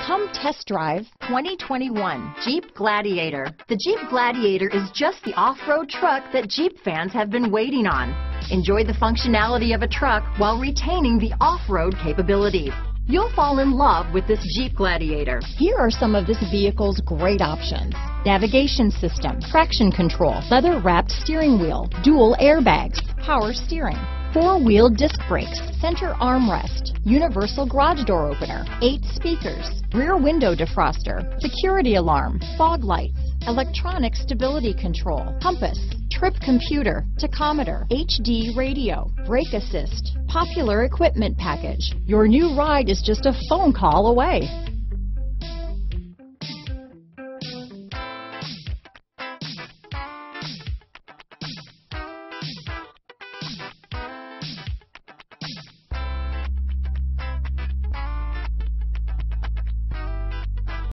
Come test drive 2021 Jeep Gladiator. The Jeep Gladiator is just the off-road truck that Jeep fans have been waiting on. Enjoy the functionality of a truck while retaining the off-road capabilities. You'll fall in love with this Jeep Gladiator. Here are some of this vehicle's great options: navigation system, traction control, leather-wrapped steering wheel, dual airbags, power steering, four-wheel disc brakes, center armrest, universal garage door opener, 8 speakers, rear window defroster, security alarm, fog lights, electronic stability control, compass, trip computer, tachometer, HD radio, brake assist, popular equipment package. Your new ride is just a phone call away.